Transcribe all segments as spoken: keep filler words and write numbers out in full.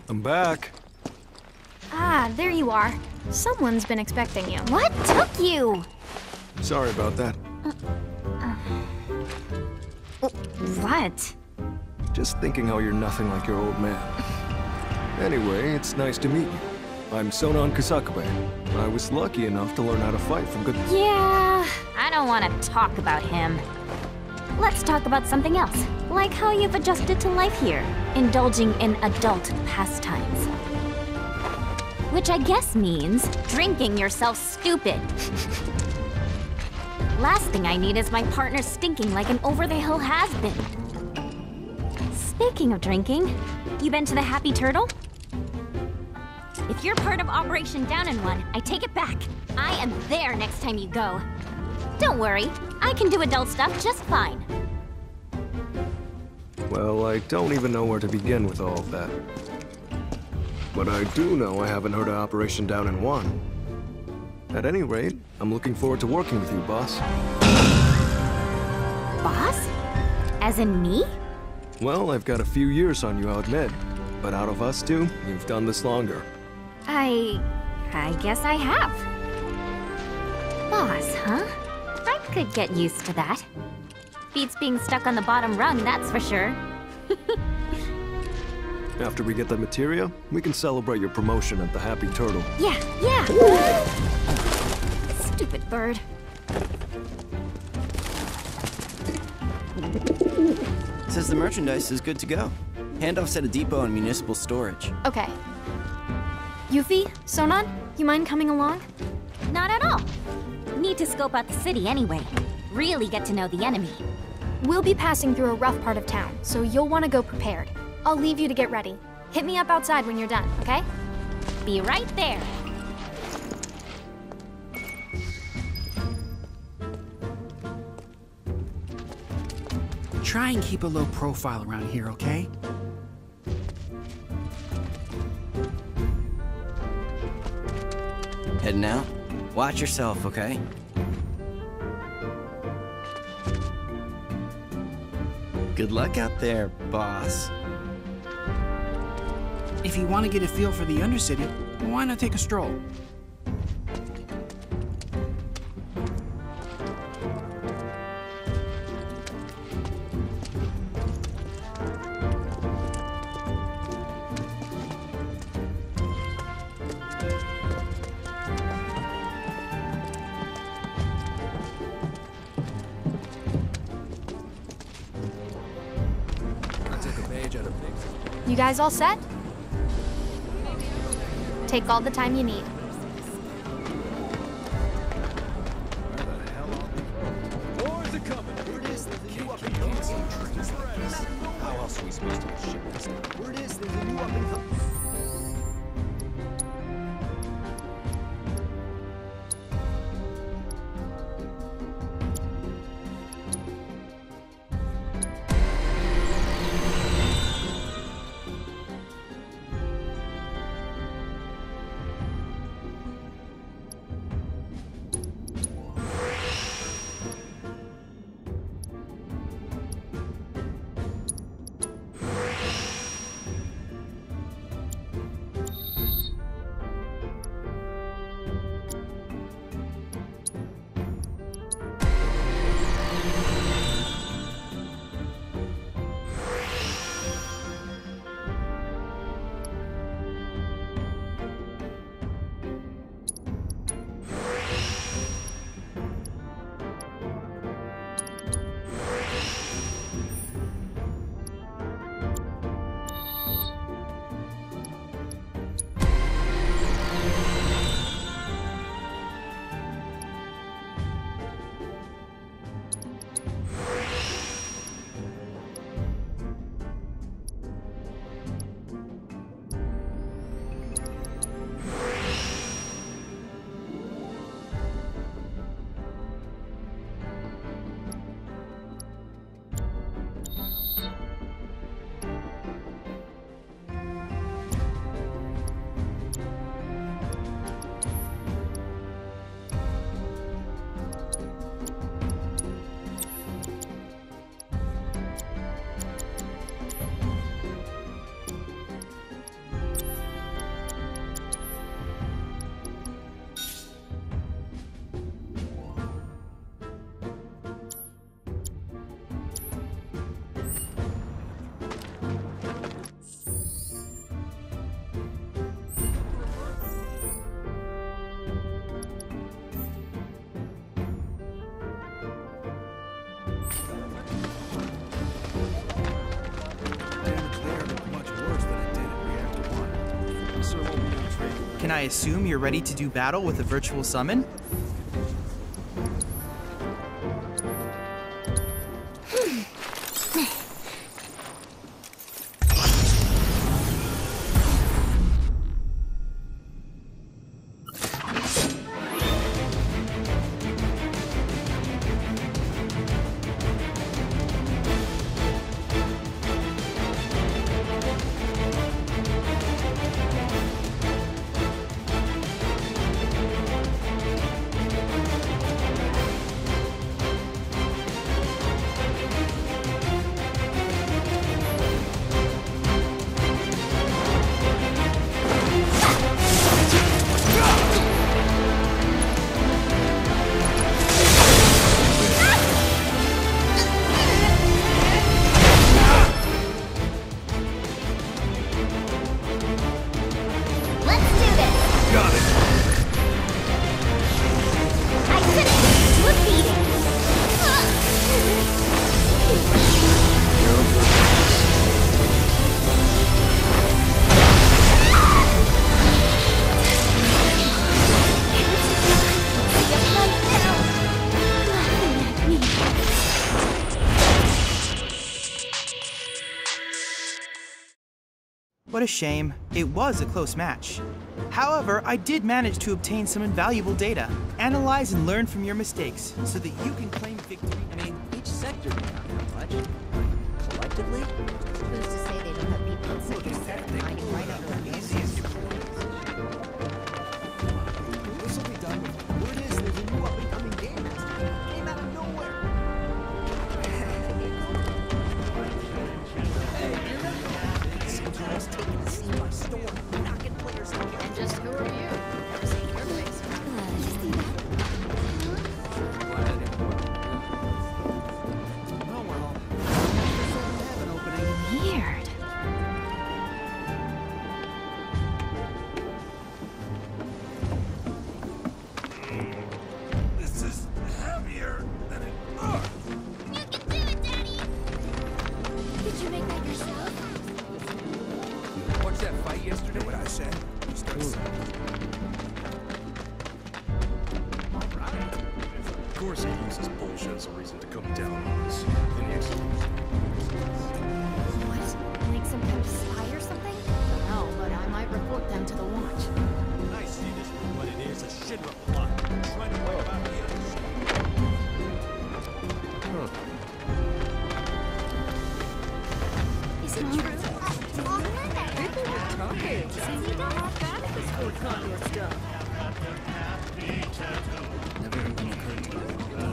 I'm back. Ah, there you are. Someone's been expecting you. What took you? Sorry about that. What? Just thinking how you're nothing like your old man. Anyway, it's nice to meet you. I'm Sonon Kusakabe. I was lucky enough to learn how to fight from good... Yeah, I don't want to talk about him. Let's talk about something else, like how you've adjusted to life here, indulging in adult pastimes. Which I guess means drinking yourself stupid. Last thing I need is my partner stinking like an over-the-hill has-been. Speaking of drinking, you been to the Happy Turtle? If you're part of Operation Down in One, I take it back. I am there next time you go. Don't worry, I can do adult stuff just fine. Well, I don't even know where to begin with all of that. But I do know I haven't heard of Operation Down in One. At any rate, I'm looking forward to working with you, boss. Boss? As in me? Well, I've got a few years on you, I'll admit. But out of us two, you've done this longer. I... I guess I have. Boss, huh? I could get used to that. Beats being stuck on the bottom rung, that's for sure. After we get the materia, we can celebrate your promotion at the Happy Turtle. Yeah, yeah! Stupid bird. Says the merchandise is good to go. Handoff's at a depot and municipal storage. Okay. Yuffie, Sonon, you mind coming along? Not at all. Need to scope out the city anyway. Really get to know the enemy. We'll be passing through a rough part of town, so you'll want to go prepared. I'll leave you to get ready. Hit me up outside when you're done, okay? Be right there. Try and keep a low profile around here, okay? Heading out? Watch yourself, okay? Good luck out there, boss. If you want to get a feel for the Undercity, why not take a stroll? You guys all set? Take all the time you need. How else are we supposed to ship this? Word is there's a new up and coming. Can I assume you're ready to do battle with a virtual summon? What a shame. It was a close match. However, I did manage to obtain some invaluable data. Analyze and learn from your mistakes so that you can claim victory. I mean, each sector may not have much. Collectively? Who's to say they don't have people in sector seven hiding right under our noses? This will be done with. Word is there's a new up-and-coming game master. Came out of nowhere. Hey, you remember? Seems girls taking the scene by storm, knocking players out. And just who are you? Never seen your face. Oh well. Heaven opening. Weird. This is heavier than it looks. You can do it, Daddy! Did you make that yourself? Watch that fight yesterday? What I said? Of course he uses bullshit as a reason to come down on us. Any excuse. What? Like some kind of spy or something? No, but I might report them to the watch. I see this for what it is, a Shinra plot. Trying to wipe out the Is it true? People were talking. See, you don't have back this whole kind of stuff. Never even occurred to me.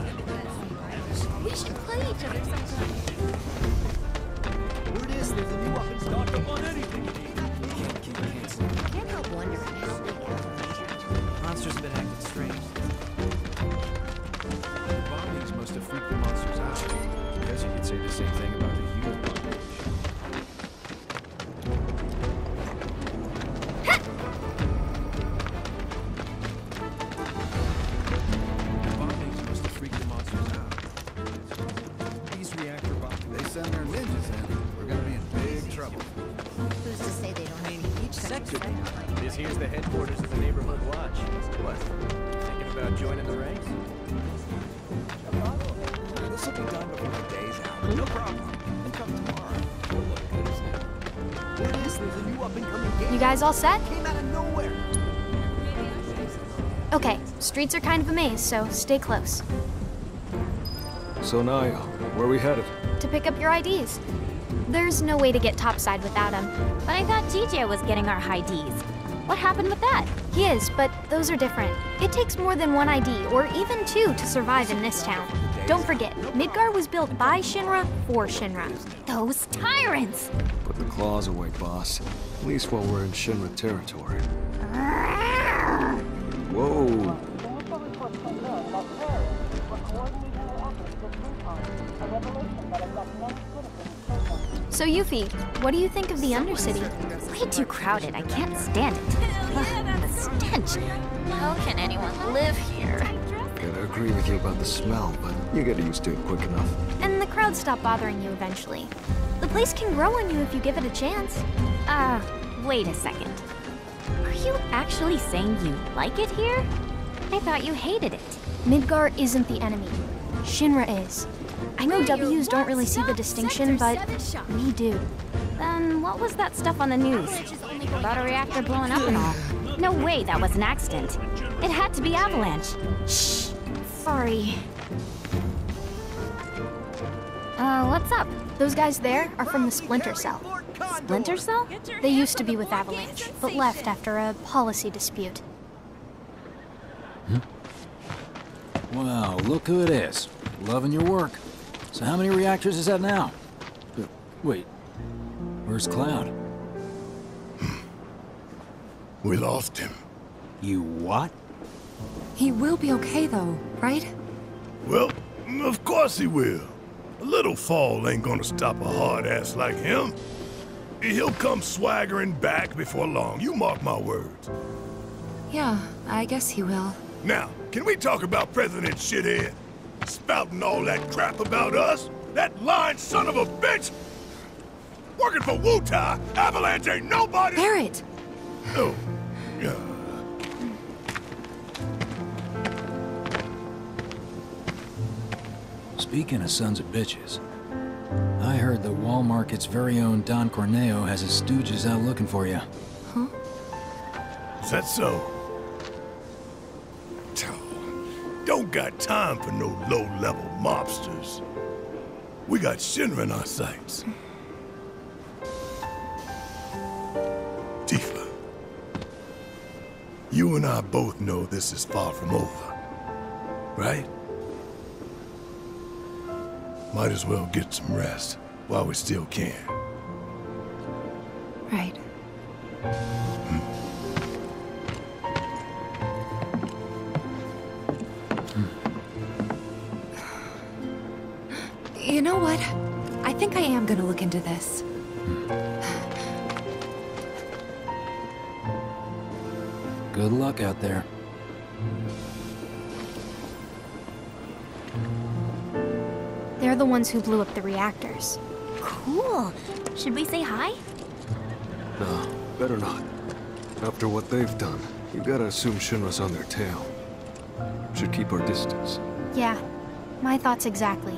We should play each other sometime. Word is there's a new up-and-coming. Stock up on anything you need. Can't keep canceling. Can't help wondering how big Avalanche. Monsters have been acting strange. The bodies must have freaked the monsters out. I guess you could say the same thing about the human population. The bodies must have freaked the monsters out. These reactor bombs. They send their ninjas in. We're gonna be in big trouble. Who's to say they don't I mean, have each sector may not have. This here's the headquarters of the neighborhood watch. What? Thinking about joining the ranks? This will be done before the day's out. No problem. And come tomorrow. We'll look good as new. Word is there's a new up-and-coming game. You guys all set? Came out of nowhere. Okay, streets are kind of a maze, so stay close. So Naya, where are we headed? To pick up your I Ds. There's no way to get topside without him. But I thought G J was getting our high Ds. What happened with that? He is, but those are different. It takes more than one I D, or even two, to survive in this town. Don't forget, Midgar was built by Shinra for Shinra. Those tyrants! Put the claws away, boss. At least while we're in Shinra territory. Whoa. So Yuffie, what do you think of the Undercity? Way too crowded. I can't stand it. Ugh, the stench. How can anyone live here? Gotta agree with you about the smell, but you get used to it quick enough. And the crowds stop bothering you eventually. The place can grow on you if you give it a chance. Uh, wait a second. actually saying you like it here? I thought you hated it. Midgar isn't the enemy. Shinra is. I know W's don't really see the distinction, but we do. Then what was that stuff on the news? About a reactor blowing up and all. No way that was an accident. It had to be Avalanche. Shh. Sorry. Uh, what's up? Those guys there are from the Splinter Cell. Splinter Cell? They used to be with Avalanche, but left after a policy dispute. Wow, look who it is. Loving your work. So how many reactors is that now? Uh, wait, where's Cloud? We lost him. You what? He will be okay though, right? Well, of course he will. A little fall ain't gonna stop a hard ass like him. He'll come swaggering back before long, you mark my words. Yeah, I guess he will. Now, can we talk about President Shithead? Spouting all that crap about us? That lying son of a bitch! Working for Wutai, Avalanche ain't nobody— Barret! Oh, yeah. Speaking of sons of bitches, I heard the Wall Market's very own Don Corneo has his stooges out looking for you. Huh? Is that so? Don't got time for no low-level mobsters. We got Shinra in our sights. Tifa, you and I both know this is far from over, right? Might as well get some rest while we still can. Right. Hmm. You know what? I think I am gonna look into this. Good luck out there. They're the ones who blew up the reactors. Cool. Should we say hi? No, better not. After what they've done, you gotta assume Shinra's on their tail. Should keep our distance. Yeah, my thoughts exactly.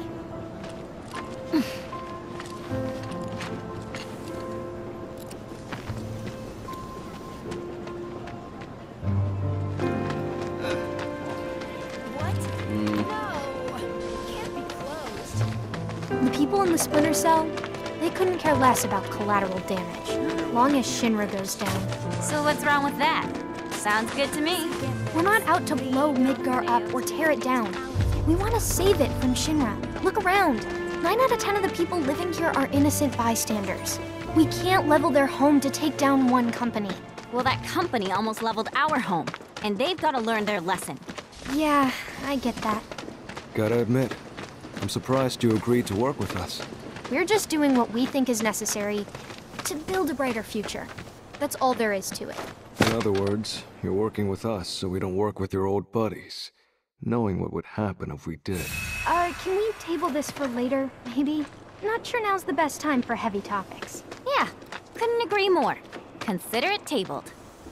The people in the Splinter Cell, they couldn't care less about collateral damage, long as Shinra goes down. So what's wrong with that? Sounds good to me. We're not out to blow Midgar up or tear it down. We want to save it from Shinra. Look around. Nine out of ten of the people living here are innocent bystanders. We can't level their home to take down one company. Well, that company almost leveled our home, and they've got to learn their lesson. Yeah, I get that. Gotta admit, I'm surprised you agreed to work with us. We're just doing what we think is necessary to build a brighter future. That's all there is to it. In other words, you're working with us so we don't work with your old buddies, knowing what would happen if we did. Uh, can we table this for later, maybe? Not sure now's the best time for heavy topics. Yeah, couldn't agree more. Consider it tabled.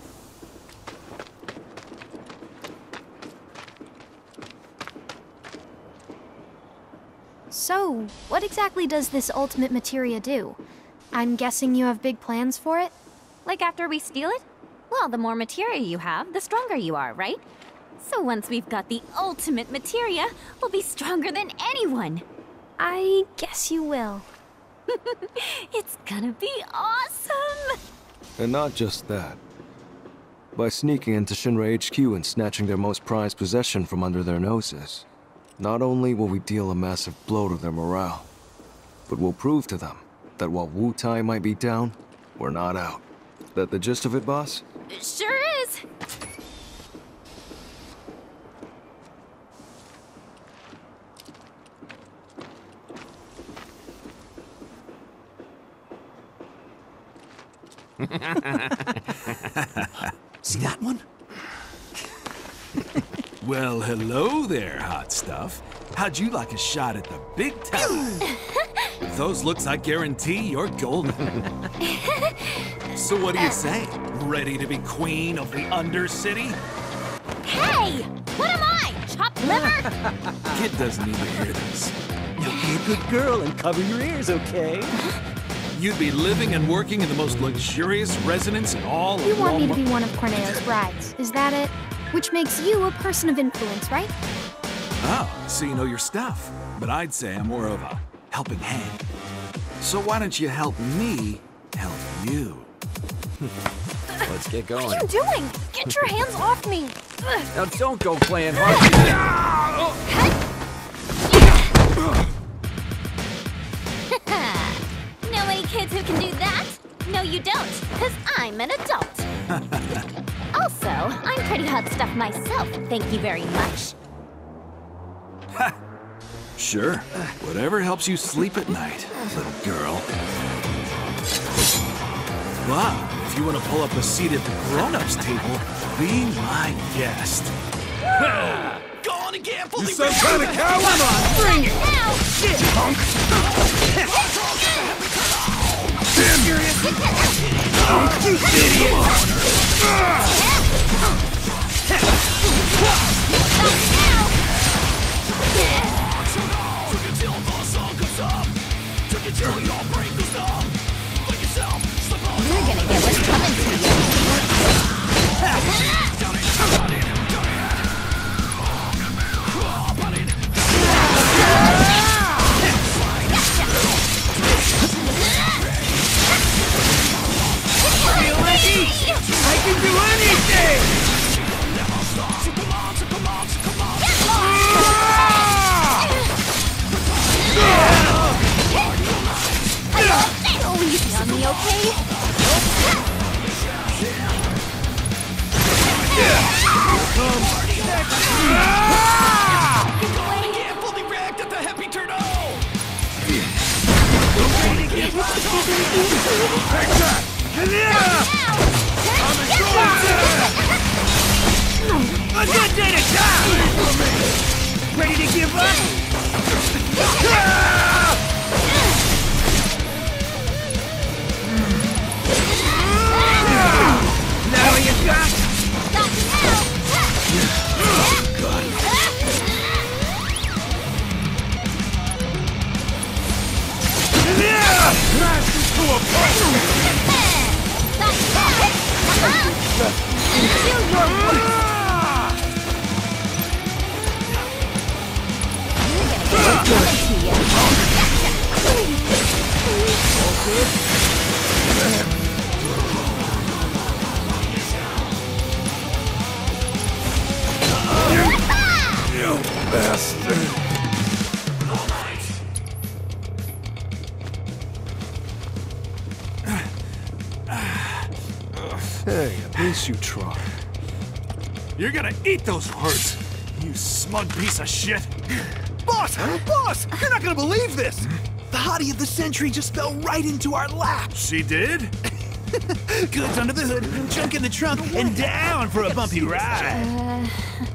So, what exactly does this ultimate materia do? I'm guessing you have big plans for it? Like after we steal it? Well, the more materia you have, the stronger you are, right? So once we've got the ultimate materia, we'll be stronger than anyone. I guess you will. It's gonna be awesome! And not just that. By sneaking into Shinra H Q and snatching their most prized possession from under their noses, not only will we deal a massive blow to their morale, but we'll prove to them that while Wutai might be down, we're not out. That the gist of it, boss? Sure is! See that one? Well, hello there, hot stuff. How'd you like a shot at the big talent? With those looks, I guarantee you're golden. So what do you say? Ready to be queen of the Undercity? Hey! What am I? Chopped liver? Kid doesn't need to hear this. You be a good girl and cover your ears, okay? You'd be living and working in the most luxurious residence in all You of want me to Walmart. be one of Corneo's brides, is that it? Which makes you a person of influence, right? Oh, so you know your stuff. But I'd say I'm more of a helping hand. So why don't you help me help you? Let's get going. What are you doing? Get your hands off me! Now don't go playing hard. Know any kids who can do that? No, you don't, because I'm an adult. Also, I'm pretty hot stuff myself, thank you very much. Sure. Whatever helps you sleep at night, little girl. But if you want to pull up a seat at the grown-ups table, be my guest. Go on again, You some kind of coward? Come on, bring it! Now! Shit, punk! Punk, you idiot! You're gonna get what's coming to you. Feel ready? I can do anything! Oh, easy on me, okay? Fully react at the happy turtle! A good day to die! Ready to give up? Now you got You bastard. Hey, at least you tried. You're gonna eat those words, you smug piece of shit. Boss! Boss! You're not gonna believe this! The hottie of the century just fell right into our lap. She did? Goods under the hood, junk in the trunk, and down for a bumpy ride.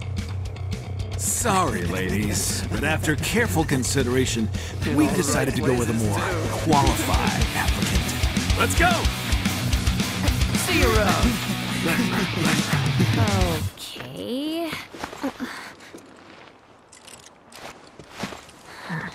Sorry, ladies, but after careful consideration, we decided to go with a more qualified applicant. Let's go! See you around. Okay. Huh.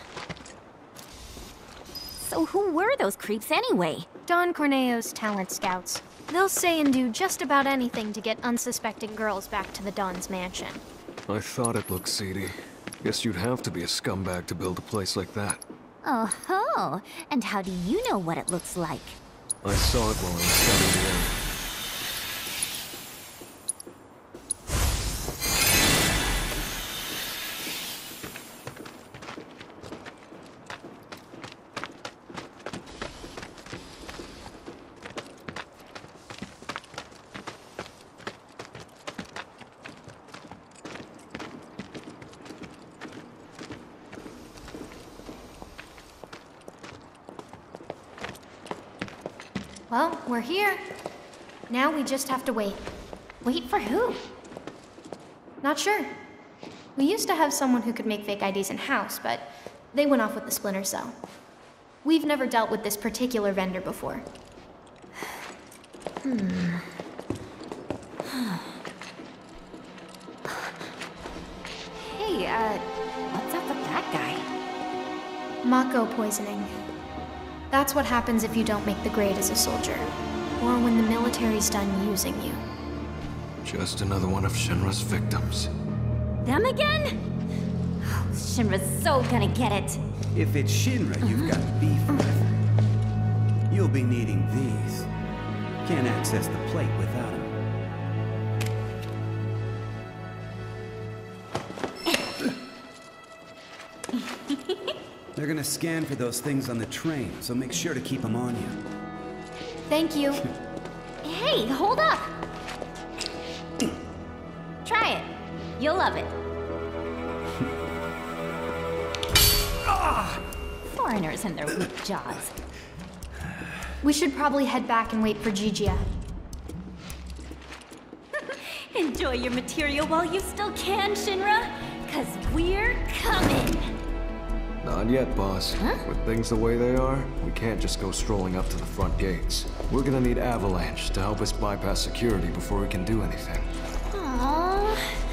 So who were those creeps anyway? Don Corneo's talent scouts. They'll say and do just about anything to get unsuspecting girls back to the Don's mansion. I thought it looked seedy. Guess you'd have to be a scumbag to build a place like that. Oh ho! And how do you know what it looks like? I saw it while I was scouting the area. Well, we're here. Now we just have to wait. Wait for who? Not sure. We used to have someone who could make fake I Ds in-house, but they went off with the Splinter Cell. We've never dealt with this particular vendor before. Hmm. Hey, uh, what's up with that guy? Mako poisoning. That's what happens if you don't make the grade as a soldier. Or when the military's done using you. Just another one of Shinra's victims. Them again? Shinra's so gonna get it. If it's Shinra you've got beef with, you'll be needing these. Can't access the plate without them. They're gonna scan for those things on the train, so make sure to keep them on you. Thank you. Hey, hold up! Try it. You'll love it. Foreigners and their weak jaws. We should probably head back and wait for Jijia. Enjoy your material while you still can, Shinra, cause we're coming! Not yet, boss. Huh? With things the way they are, we can't just go strolling up to the front gates. We're gonna need Avalanche to help us bypass security before we can do anything. Aww.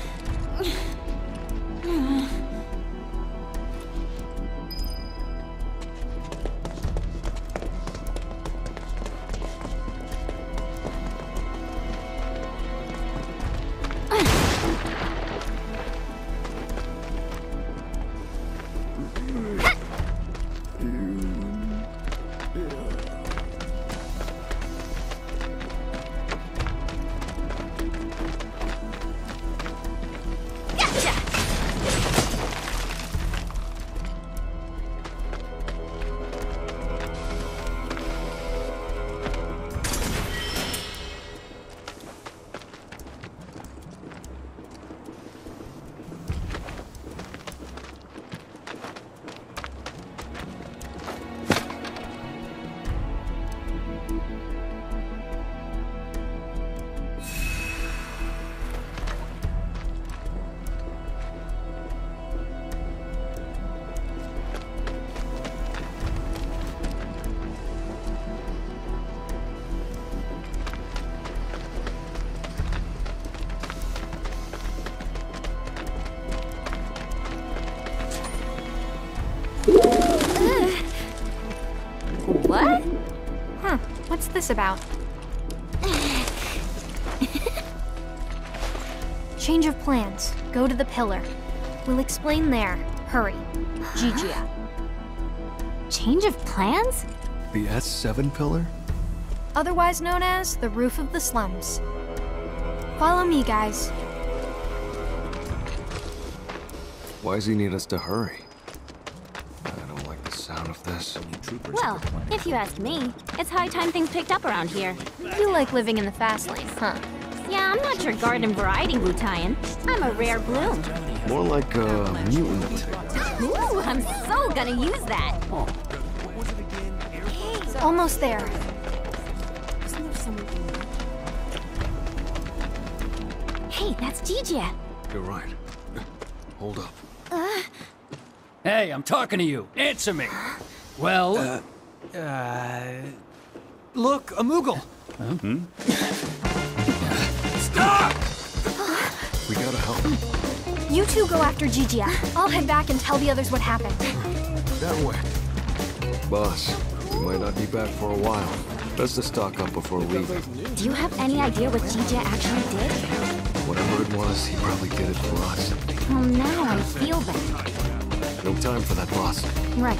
What? Huh, what's this about? Change of plans. Go to the pillar. We'll explain there. Hurry. Jijia. Change of plans? The S seven pillar? Otherwise known as the roof of the slums. Follow me, guys. Why does he need us to hurry? I don't like the sound of this. Well, if you ask me, it's high time things picked up around here. You like living in the fast lane, huh? Yeah, I'm not your garden variety Wutaian. I'm a rare bloom. More like a mutant. Ooh, I'm so gonna use that. Almost there. Hey, that's Jijia. You're right. Hold up. Uh, Hey, I'm talking to you. Answer me. Well, uh, uh look, a Moogle. Huh? Hmm? Stop! We gotta help. You two go after Jijia. I'll head back and tell the others what happened. That way. Boss, we might not be back for a while. Best to stock up before leaving. Do you have any idea what Jijia actually did? Whatever it was, he probably did it for us. Well, now I feel bad. No time for that, boss. Right.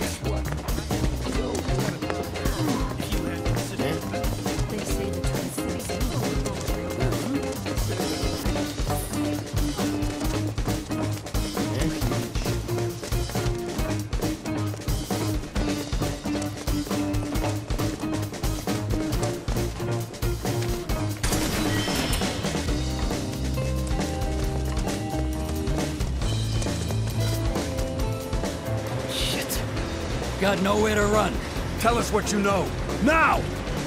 Got nowhere to run. Tell us what you know. Now!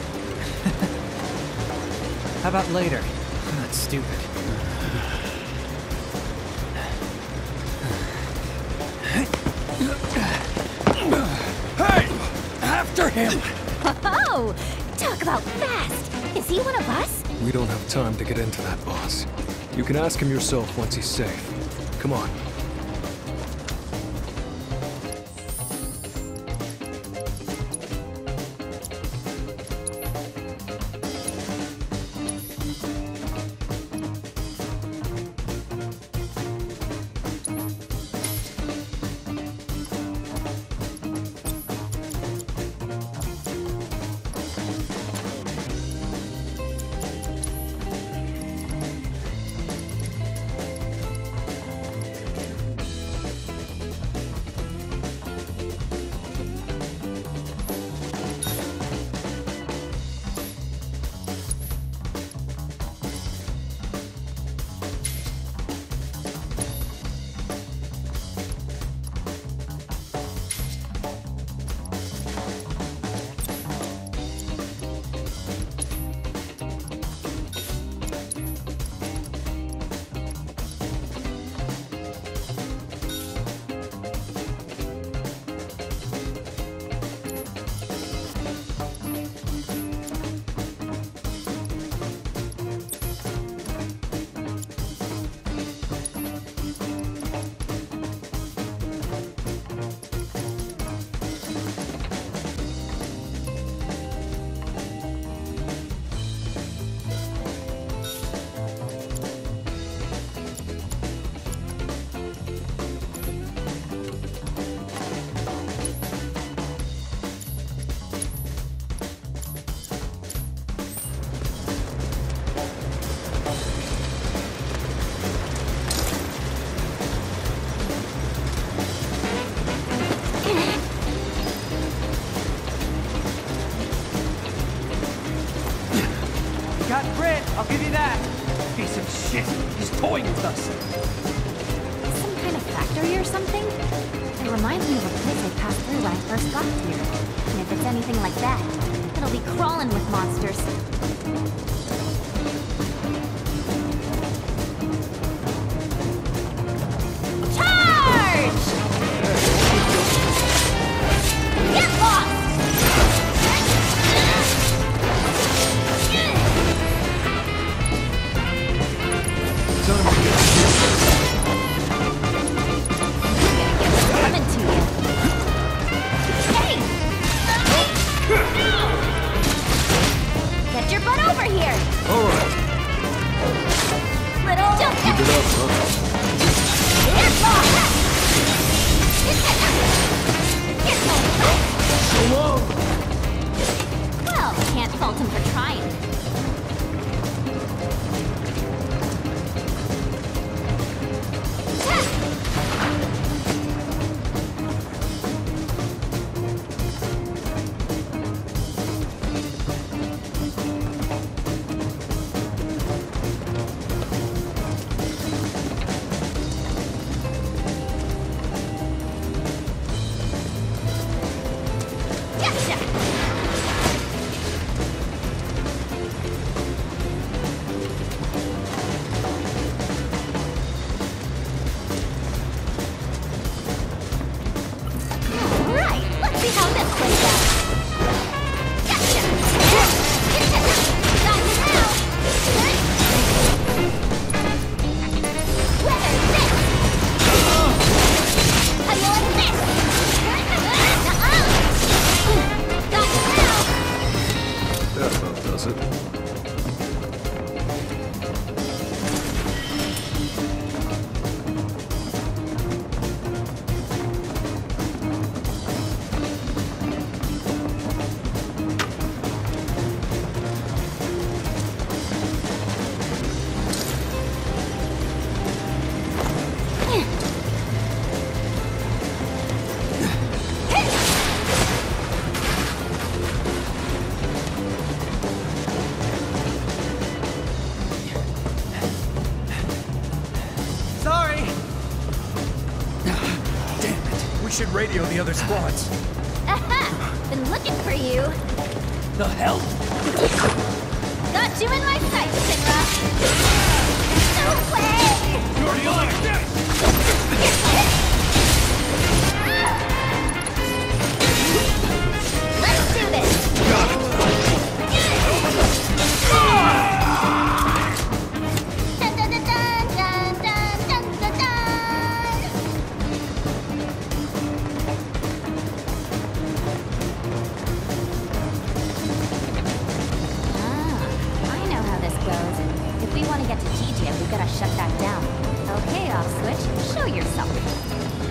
How about later? That's stupid. Hey! After him! Oh, talk about fast! Is he one of us? We don't have time to get into that, boss. You can ask him yourself once he's safe. Come on. Got grit, I'll give you that. Piece of shit. He's toying with us. Some kind of factory or something? It reminds me of a place I passed through when I first got here. And if it's anything like that, it'll be crawling with monsters. Charge! Get lost! Coming to you. Hey! Get your butt over here! Alright. Little... Keep it up, huh? Well, can't fault him for trying. should radio the other squads. Aha! Been looking for you. The hell? Got you in my sights, Shinra. No way! You're the like this! Let's do this! Got it! it, we gotta shut that down. Okay, Off-Switch, show yourself.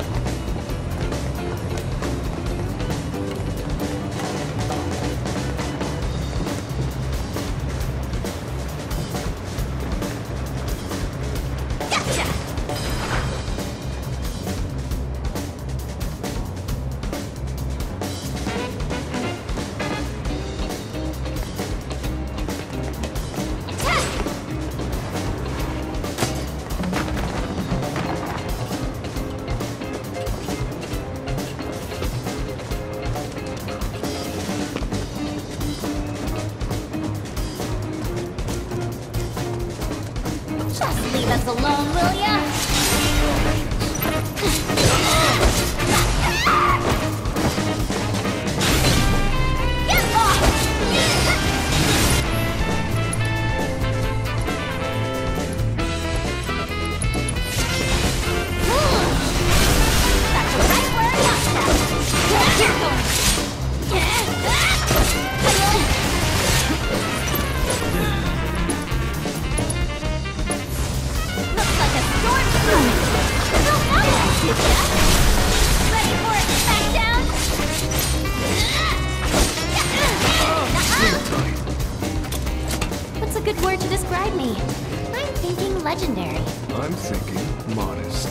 Just leave us alone, will ya? Get off! That's right where I want that. Looks like a storm brewing. Don't know that, did ya? Ready for it, Smackdown? What's a good word to describe me? I'm thinking legendary. I'm thinking modest.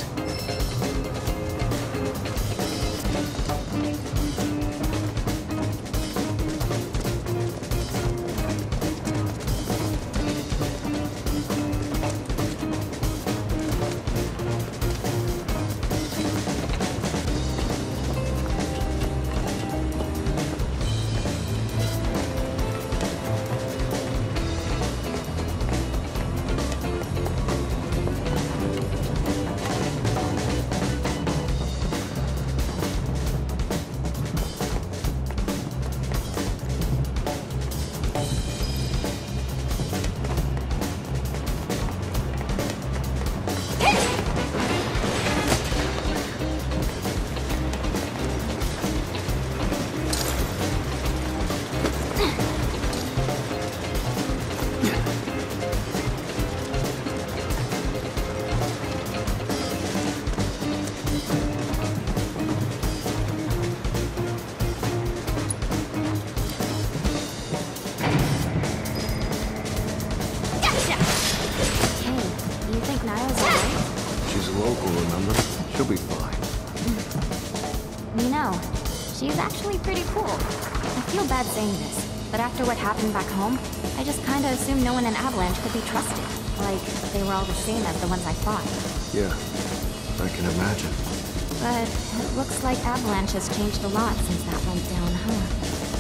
She'll be fine. You know, she's actually pretty cool. I feel bad saying this, but after what happened back home, I just kinda assumed no one in Avalanche could be trusted. Like, they were all the same as the ones I fought. Yeah, I can imagine. But it looks like Avalanche has changed a lot since that went down, huh?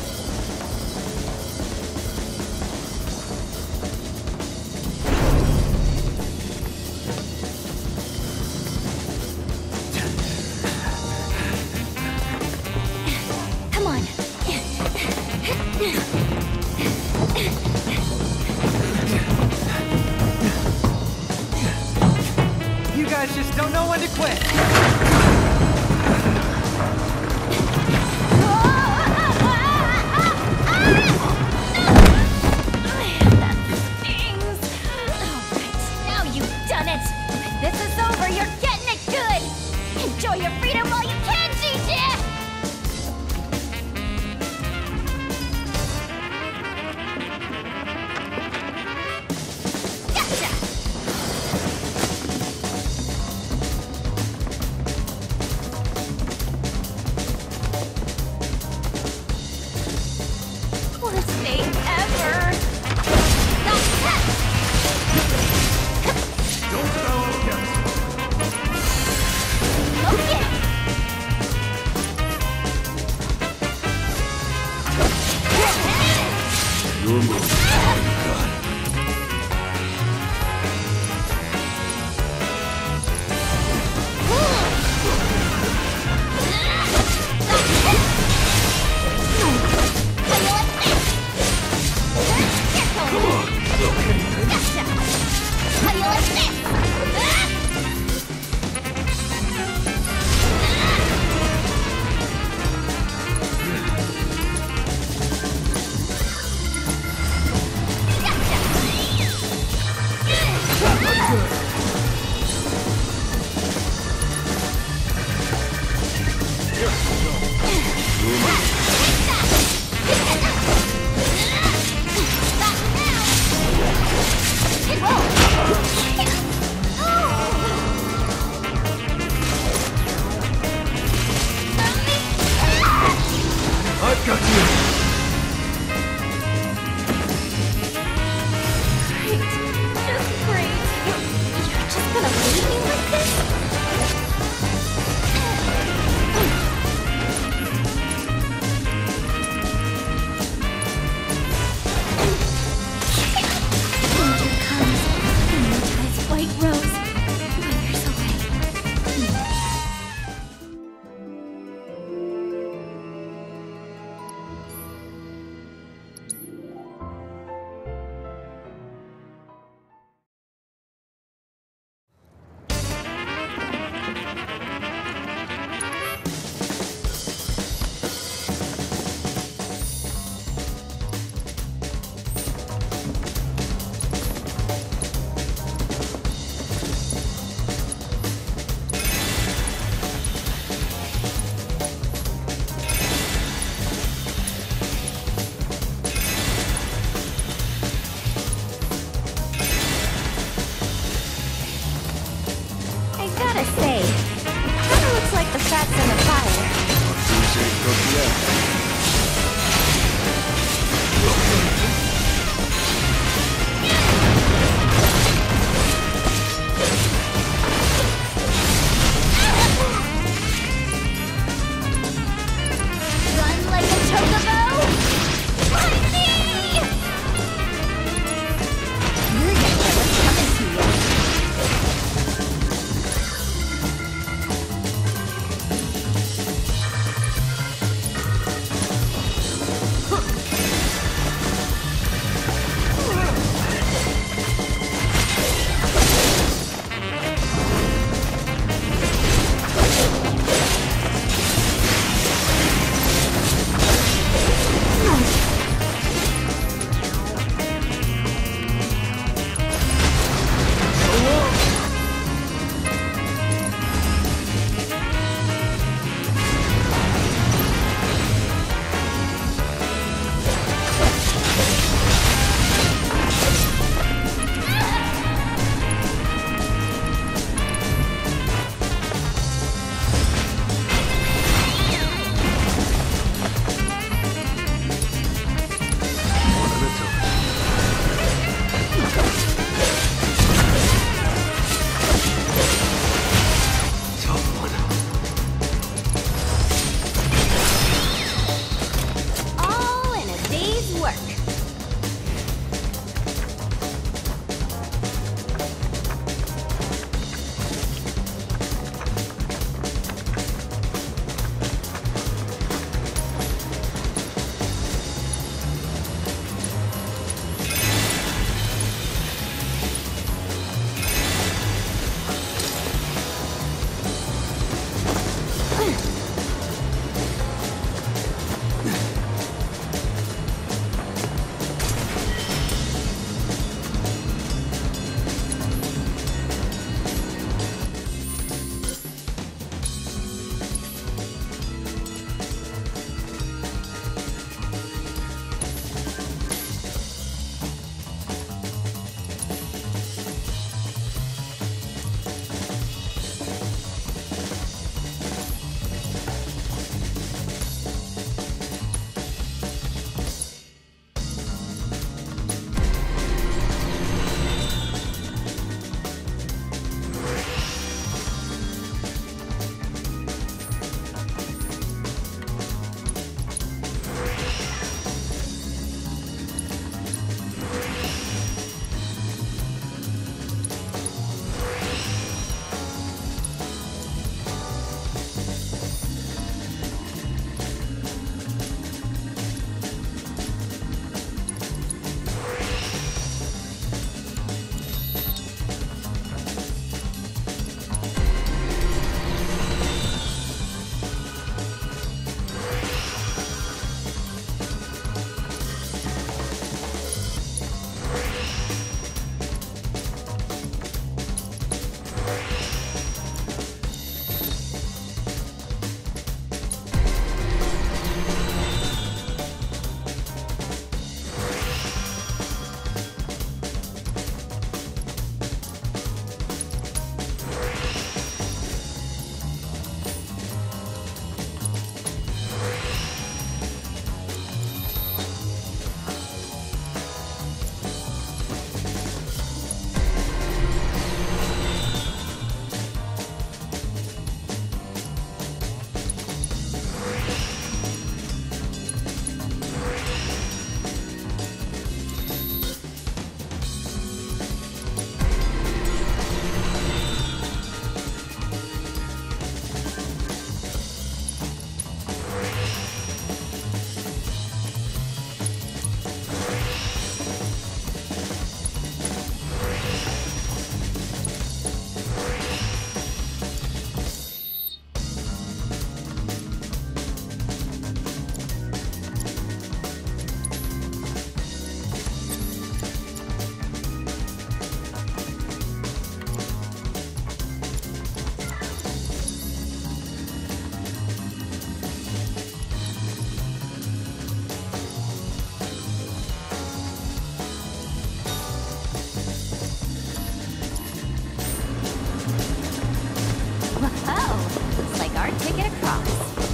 You guys just don't know when to quit. That stings. Alright, now you've done it. When this is over, you're getting it good. Enjoy your freedom while you can, Gigi! Worst day ever! Don't touch! Don't foul against Okay! Your move. Gotcha! hard to get across.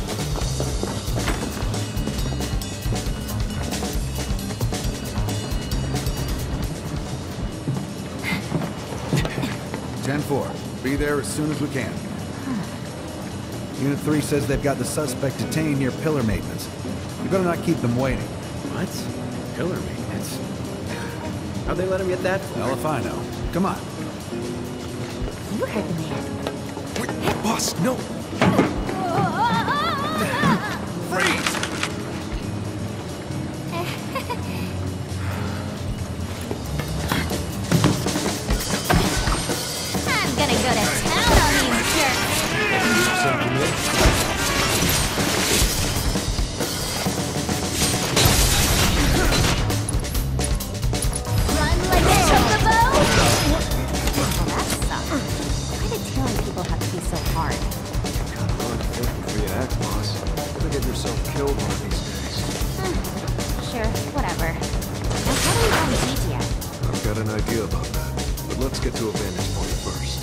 ten four. Be there as soon as we can. Unit three says they've got the suspect detained near pillar maintenance. You better not keep them waiting. What? Pillar maintenance? How'd they let him get that far? Hell if I know. Come on. You heard the man. Wait, boss, no! Freeze! I'm gonna go to town on these jerks. Run like a chocobo? Oh, that sucks. Why did telling people have to be so hard? Kinda hard to think before you act, boss. You're gonna get yourself killed one of these days. Hmm. Sure, whatever. Now how do we find Gigi out? I've got an idea about that, but let's get to a vantage point first.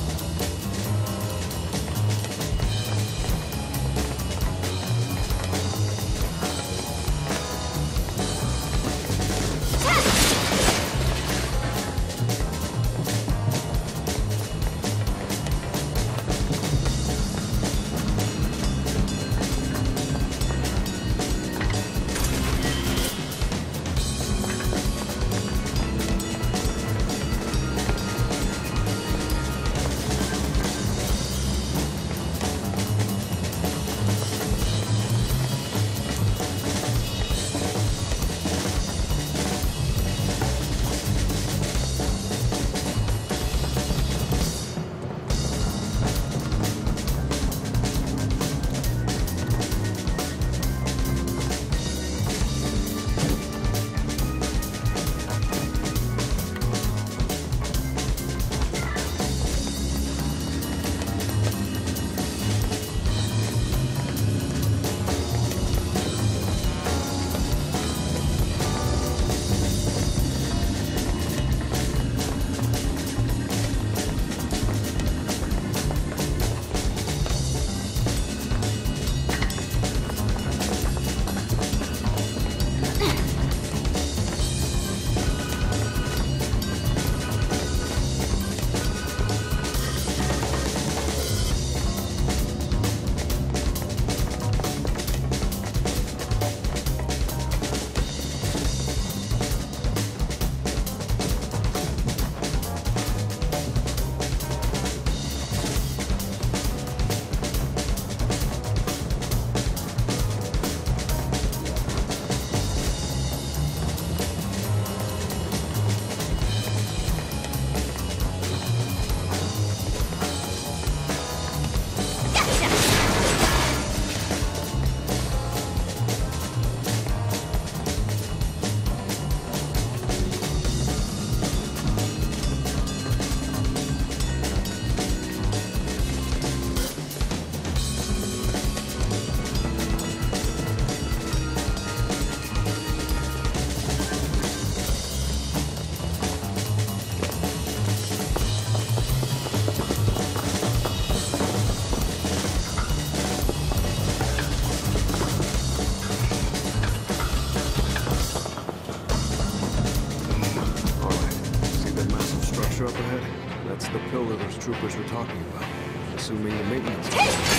Up ahead? That's the pillar those troopers were talking about. Assuming the maintenance.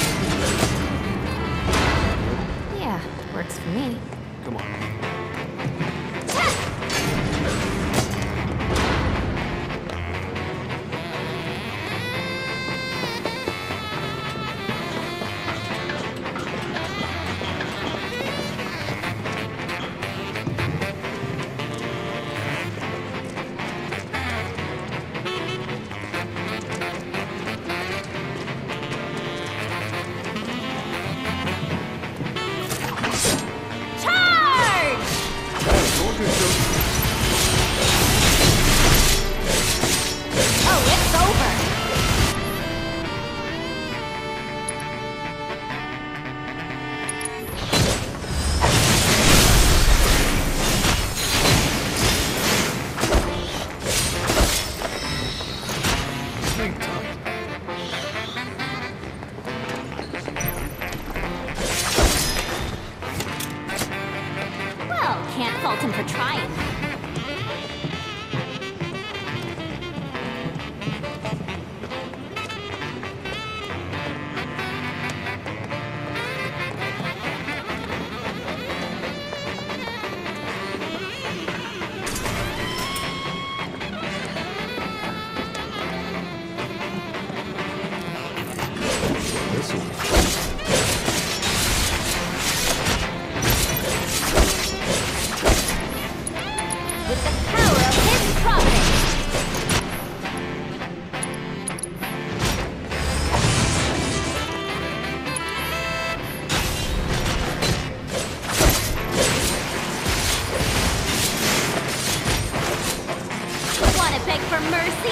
Yeah, works for me. Come on. Charge! this'll be. With the power of his providence. Wanna beg for mercy?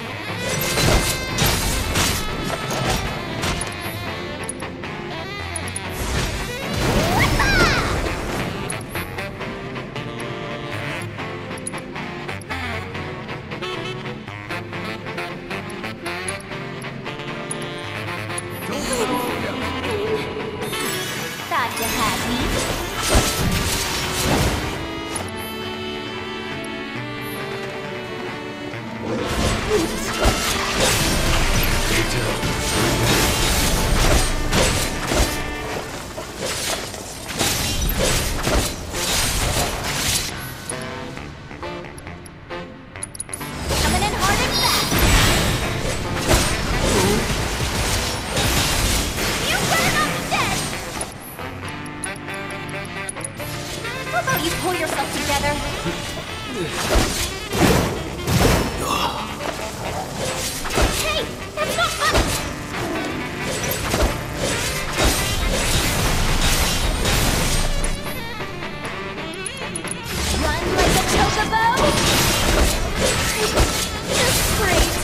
Thought you had me. Coming in hard and fast. You better not be dead. How about you pull yourself together? Hey, that's not fun. Run like a chocobo. Just great.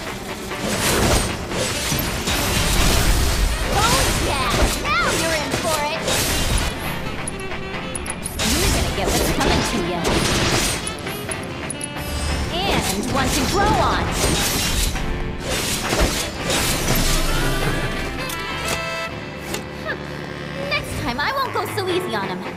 Oh yeah, now you're in for it. You're gonna get what's coming to you. And one to grow on. Huh. Next time I won't go so easy on him.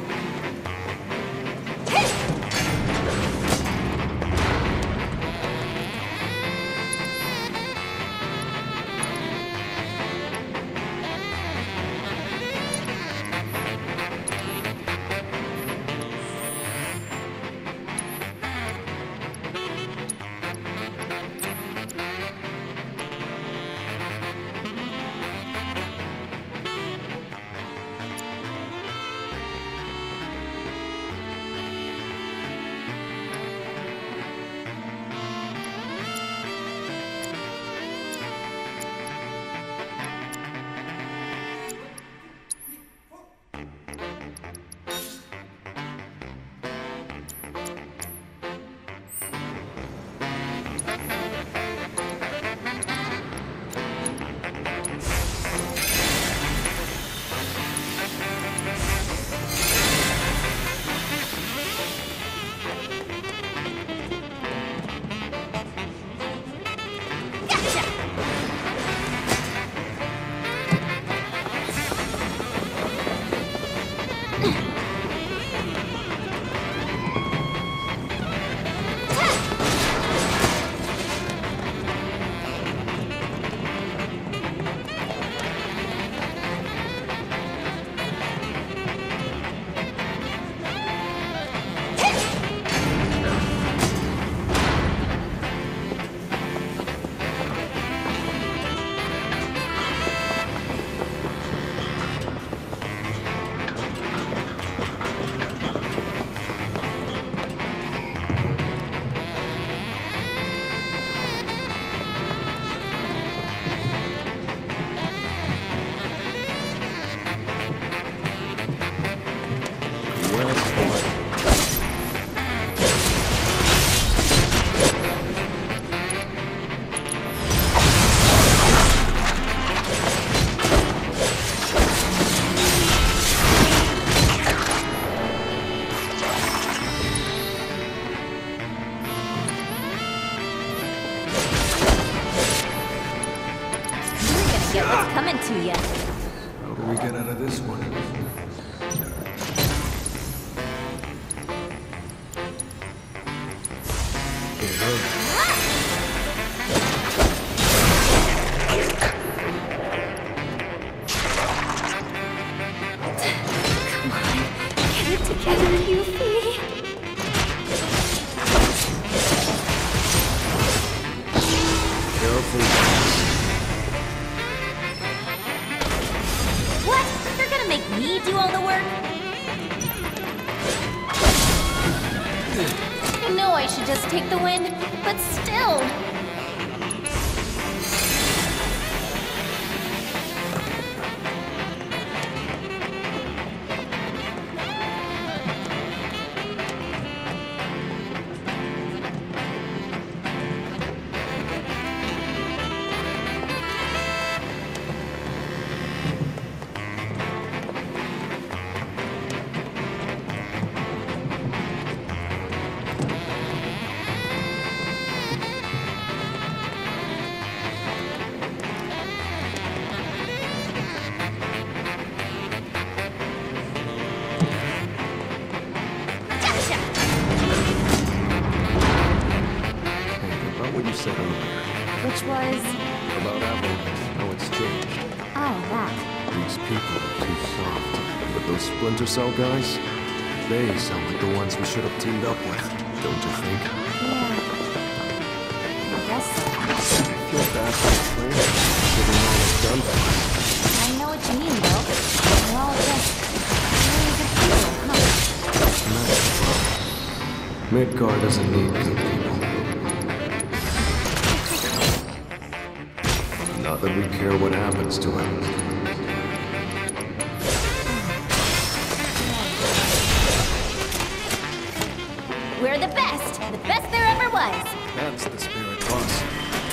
Get what's coming to you. How do we get out of this one? It hurts. Come on, get it together, Yuffie. Careful. make me do all the work? I know I should just take the win, but still. Said earlier. Which was? About Avalanche, how it's changed. Oh, that. These people are too soft. But those Splinter Cell guys, they sound like the ones we should have teamed up with, don't you think? Yeah. I guess so. I feel bad for the players, given all they've done for us. I know what you mean, though. We're all just really good people, huh? That's the problem. Midgar doesn't need good people. Not that we care what happens to him. We're the best! The best there ever was! That's the spirit, boss.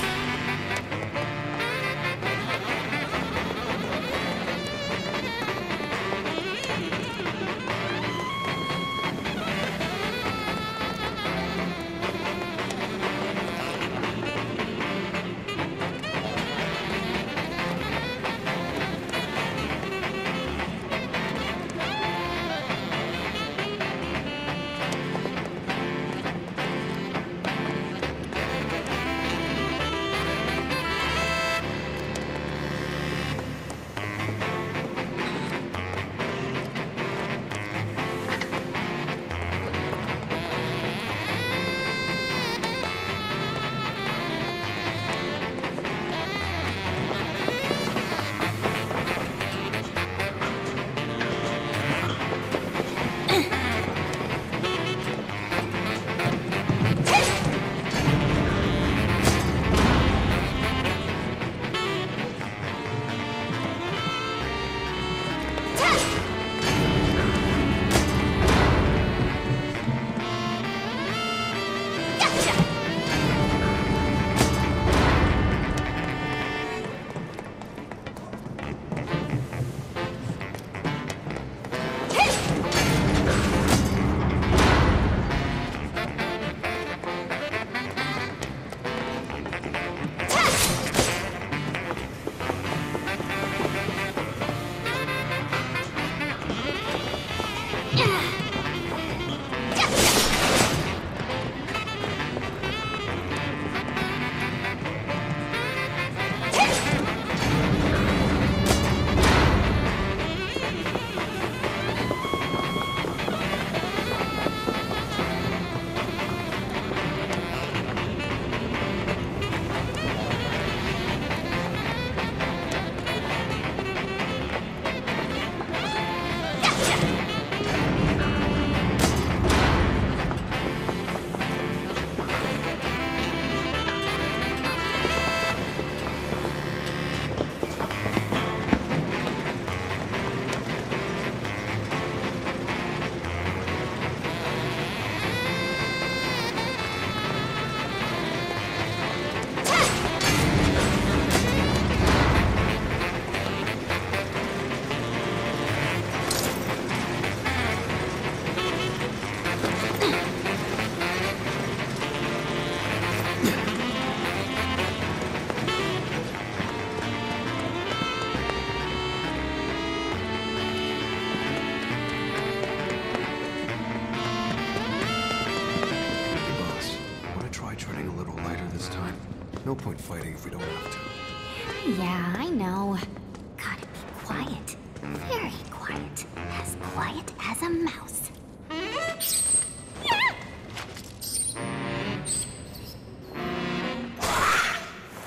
No point fighting if we don't have to. Yeah, I know. Gotta be quiet. Very quiet. As quiet as a mouse.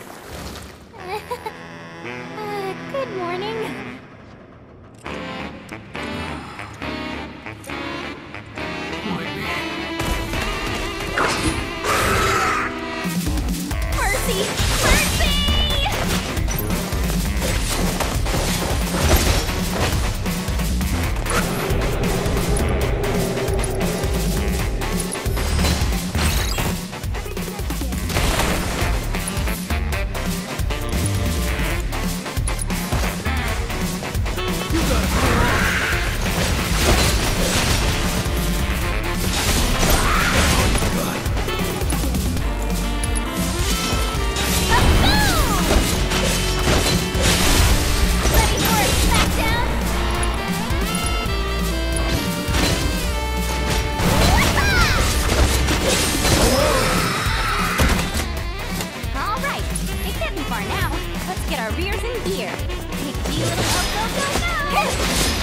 uh, good morning. Let's get our rears in gear. Take a few little go, go, go, go!